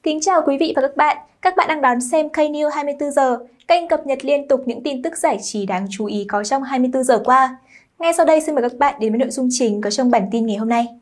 Kính chào quý vị và các bạn. Các bạn đang đón xem K-News 24 giờ, kênh cập nhật liên tục những tin tức giải trí đáng chú ý có trong 24 giờ qua. Ngay sau đây xin mời các bạn đến với nội dung chính có trong bản tin ngày hôm nay.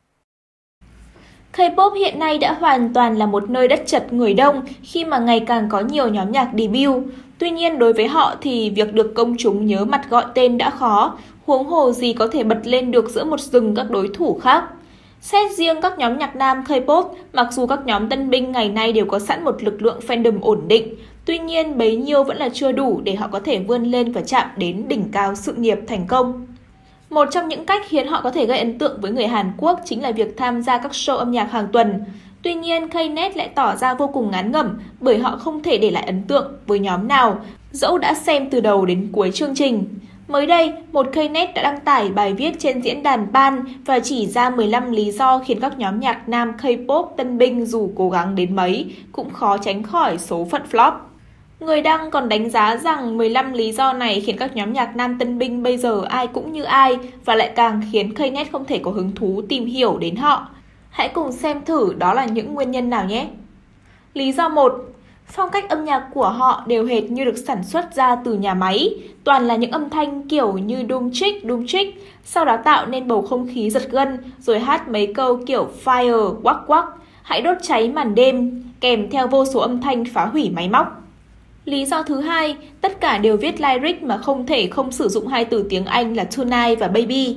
K-pop hiện nay đã hoàn toàn là một nơi đất chật người đông khi mà ngày càng có nhiều nhóm nhạc debut. Tuy nhiên đối với họ thì việc được công chúng nhớ mặt gọi tên đã khó, huống hồ gì có thể bật lên được giữa một rừng các đối thủ khác. Xét riêng các nhóm nhạc nam K-pop, mặc dù các nhóm tân binh ngày nay đều có sẵn một lực lượng fandom ổn định, tuy nhiên bấy nhiêu vẫn là chưa đủ để họ có thể vươn lên và chạm đến đỉnh cao sự nghiệp thành công. Một trong những cách khiến họ có thể gây ấn tượng với người Hàn Quốc chính là việc tham gia các show âm nhạc hàng tuần. Tuy nhiên, K-net lại tỏ ra vô cùng ngán ngẩm bởi họ không thể để lại ấn tượng với nhóm nào, dẫu đã xem từ đầu đến cuối chương trình. Mới đây, một K-net đã đăng tải bài viết trên diễn đàn Ban và chỉ ra 15 lý do khiến các nhóm nhạc nam K-pop tân binh dù cố gắng đến mấy cũng khó tránh khỏi số phận flop. Người đăng còn đánh giá rằng 15 lý do này khiến các nhóm nhạc nam tân binh bây giờ ai cũng như ai và lại càng khiến K-net không thể có hứng thú tìm hiểu đến họ. Hãy cùng xem thử đó là những nguyên nhân nào nhé. Lý do 1. Phong cách âm nhạc của họ đều hệt như được sản xuất ra từ nhà máy, toàn là những âm thanh kiểu như đum trích, sau đó tạo nên bầu không khí giật gân, rồi hát mấy câu kiểu fire, quắc quắc, hãy đốt cháy màn đêm, kèm theo vô số âm thanh phá hủy máy móc. Lý do thứ hai, tất cả đều viết lyric mà không thể không sử dụng hai từ tiếng Anh là tonight và baby.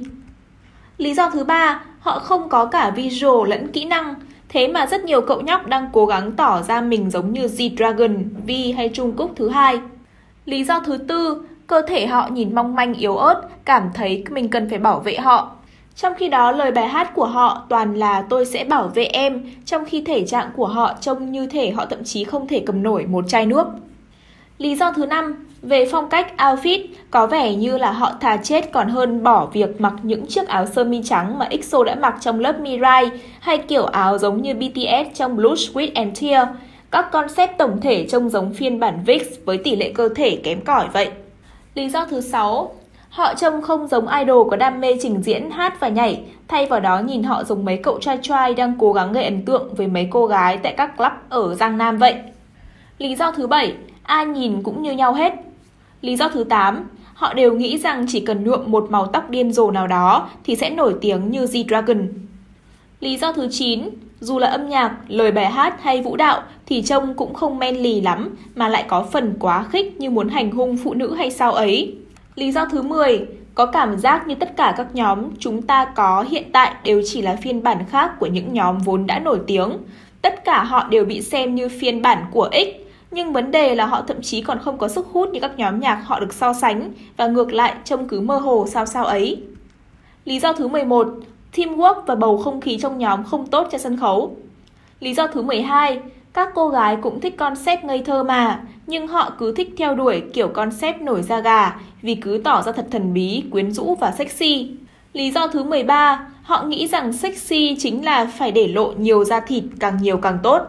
Lý do thứ ba, họ không có cả visual lẫn kỹ năng. Thế mà rất nhiều cậu nhóc đang cố gắng tỏ ra mình giống như G-Dragon, V hay Trung Quốc thứ hai. Lý do thứ tư, cơ thể họ nhìn mong manh yếu ớt, cảm thấy mình cần phải bảo vệ họ. Trong khi đó lời bài hát của họ toàn là tôi sẽ bảo vệ em, trong khi thể trạng của họ trông như thể họ thậm chí không thể cầm nổi một chai nước. Lý do thứ năm, về phong cách outfit, có vẻ như là họ thà chết còn hơn bỏ việc mặc những chiếc áo sơ mi trắng mà EXO đã mặc trong lớp Mirai hay kiểu áo giống như BTS trong Blood, Sweat and Tears. Các concept tổng thể trông giống phiên bản VIX với tỷ lệ cơ thể kém cỏi vậy. Lý do thứ 6, họ trông không giống idol có đam mê trình diễn, hát và nhảy, thay vào đó nhìn họ giống mấy cậu trai đang cố gắng gây ấn tượng với mấy cô gái tại các club ở Giang Nam vậy. Lý do thứ 7, ai nhìn cũng như nhau hết. Lý do thứ 8, họ đều nghĩ rằng chỉ cần nhuộm một màu tóc điên rồ nào đó thì sẽ nổi tiếng như G-Dragon. Lý do thứ 9, dù là âm nhạc, lời bài hát hay vũ đạo thì trông cũng không manly lắm mà lại có phần quá khích như muốn hành hung phụ nữ hay sao ấy. Lý do thứ 10, có cảm giác như tất cả các nhóm chúng ta có hiện tại đều chỉ là phiên bản khác của những nhóm vốn đã nổi tiếng. Tất cả họ đều bị xem như phiên bản của X. Nhưng vấn đề là họ thậm chí còn không có sức hút như các nhóm nhạc họ được so sánh và ngược lại trông cứ mơ hồ sao ấy. Lý do thứ 11, teamwork và bầu không khí trong nhóm không tốt cho sân khấu. Lý do thứ 12, các cô gái cũng thích concept ngây thơ mà, nhưng họ cứ thích theo đuổi kiểu concept nổi da gà vì cứ tỏ ra thật thần bí, quyến rũ và sexy. Lý do thứ 13, họ nghĩ rằng sexy chính là phải để lộ nhiều da thịt, càng nhiều càng tốt.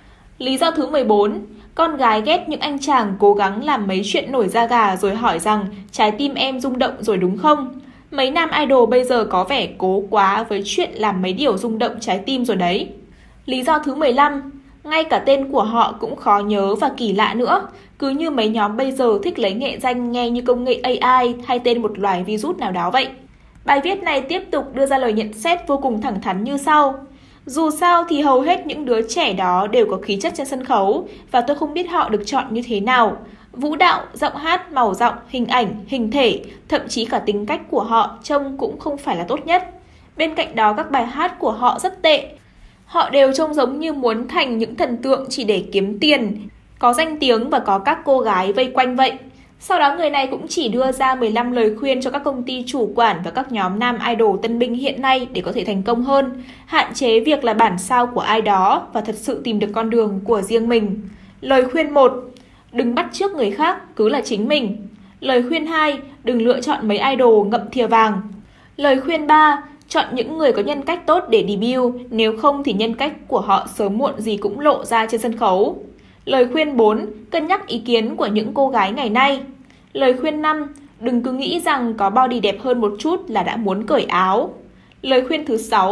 Lý do thứ 14, con gái ghét những anh chàng cố gắng làm mấy chuyện nổi da gà rồi hỏi rằng trái tim em rung động rồi đúng không? Mấy nam idol bây giờ có vẻ cố quá với chuyện làm mấy điều rung động trái tim rồi đấy. Lý do thứ 15, ngay cả tên của họ cũng khó nhớ và kỳ lạ nữa. Cứ như mấy nhóm bây giờ thích lấy nghệ danh nghe như công nghệ AI hay tên một loài virus nào đó vậy. Bài viết này tiếp tục đưa ra lời nhận xét vô cùng thẳng thắn như sau. Dù sao thì hầu hết những đứa trẻ đó đều có khí chất trên sân khấu và tôi không biết họ được chọn như thế nào. Vũ đạo, giọng hát, màu giọng, hình ảnh, hình thể, thậm chí cả tính cách của họ trông cũng không phải là tốt nhất. Bên cạnh đó các bài hát của họ rất tệ. Họ đều trông giống như muốn thành những thần tượng chỉ để kiếm tiền, có danh tiếng và có các cô gái vây quanh vậy. Sau đó người này cũng chỉ đưa ra 15 lời khuyên cho các công ty chủ quản và các nhóm nam idol tân binh hiện nay để có thể thành công hơn, hạn chế việc là bản sao của ai đó và thật sự tìm được con đường của riêng mình. Lời khuyên 1, đừng bắt chước người khác, cứ là chính mình. Lời khuyên 2, đừng lựa chọn mấy idol ngậm thìa vàng. Lời khuyên 3, chọn những người có nhân cách tốt để debut, nếu không thì nhân cách của họ sớm muộn gì cũng lộ ra trên sân khấu. Lời khuyên 4, cân nhắc ý kiến của những cô gái ngày nay. Lời khuyên 5, đừng cứ nghĩ rằng có body đẹp hơn một chút là đã muốn cởi áo. Lời khuyên thứ 6,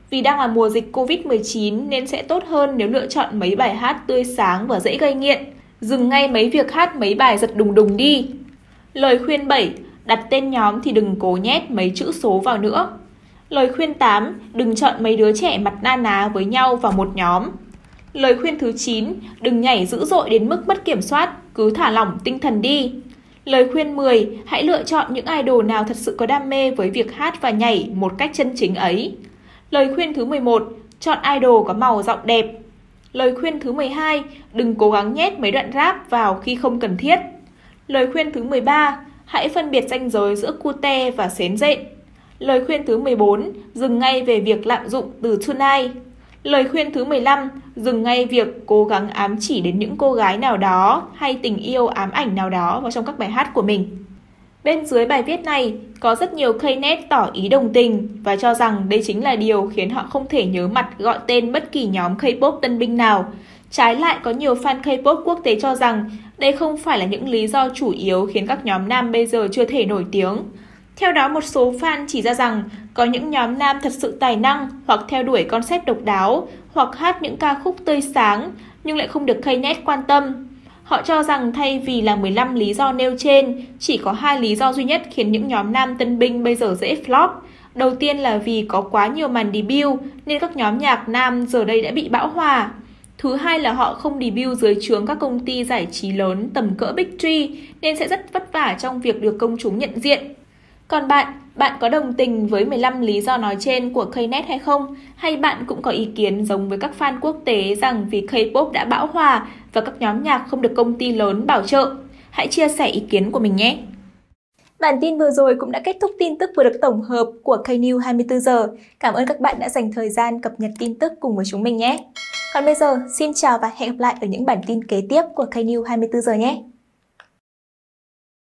Vì đang là mùa dịch Covid-19 nên sẽ tốt hơn nếu lựa chọn mấy bài hát tươi sáng và dễ gây nghiện. Dừng ngay mấy việc hát mấy bài giật đùng đùng đi. Lời khuyên 7. Đặt tên nhóm thì đừng cố nhét mấy chữ số vào nữa. Lời khuyên 8. Đừng chọn mấy đứa trẻ mặt na ná với nhau vào một nhóm. Lời khuyên thứ 9. Đừng nhảy dữ dội đến mức mất kiểm soát, cứ thả lỏng tinh thần đi. Lời khuyên 10. Hãy lựa chọn những idol nào thật sự có đam mê với việc hát và nhảy một cách chân chính ấy. Lời khuyên thứ 11. Chọn idol có màu giọng đẹp. Lời khuyên thứ 12. Đừng cố gắng nhét mấy đoạn rap vào khi không cần thiết. Lời khuyên thứ 13. Hãy phân biệt ranh giới giữa cute và xến rện. Lời khuyên thứ 14. Dừng ngay về việc lạm dụng từ tonight. Lời khuyên thứ 15. Dừng ngay việc cố gắng ám chỉ đến những cô gái nào đó hay tình yêu ám ảnh nào đó vào trong các bài hát của mình. Bên dưới bài viết này có rất nhiều Knet tỏ ý đồng tình và cho rằng đây chính là điều khiến họ không thể nhớ mặt gọi tên bất kỳ nhóm K-pop tân binh nào. Trái lại có nhiều fan K-pop quốc tế cho rằng đây không phải là những lý do chủ yếu khiến các nhóm nam bây giờ chưa thể nổi tiếng. Theo đó, một số fan chỉ ra rằng có những nhóm nam thật sự tài năng hoặc theo đuổi concept độc đáo hoặc hát những ca khúc tươi sáng nhưng lại không được Knet quan tâm. Họ cho rằng thay vì là 15 lý do nêu trên, chỉ có 2 lý do duy nhất khiến những nhóm nam tân binh bây giờ dễ flop. Đầu tiên là vì có quá nhiều màn debut nên các nhóm nhạc nam giờ đây đã bị bão hòa. Thứ hai là họ không debut dưới trướng các công ty giải trí lớn tầm cỡ Big Three nên sẽ rất vất vả trong việc được công chúng nhận diện. Còn bạn có đồng tình với 15 lý do nói trên của Knet hay không? Hay bạn cũng có ý kiến giống với các fan quốc tế rằng vì K-pop đã bão hòa và các nhóm nhạc không được công ty lớn bảo trợ? Hãy chia sẻ ý kiến của mình nhé! Bản tin vừa rồi cũng đã kết thúc tin tức vừa được tổng hợp của K-News 24 giờ. Cảm ơn các bạn đã dành thời gian cập nhật tin tức cùng với chúng mình nhé! Còn bây giờ, xin chào và hẹn gặp lại ở những bản tin kế tiếp của K-News 24 giờ nhé!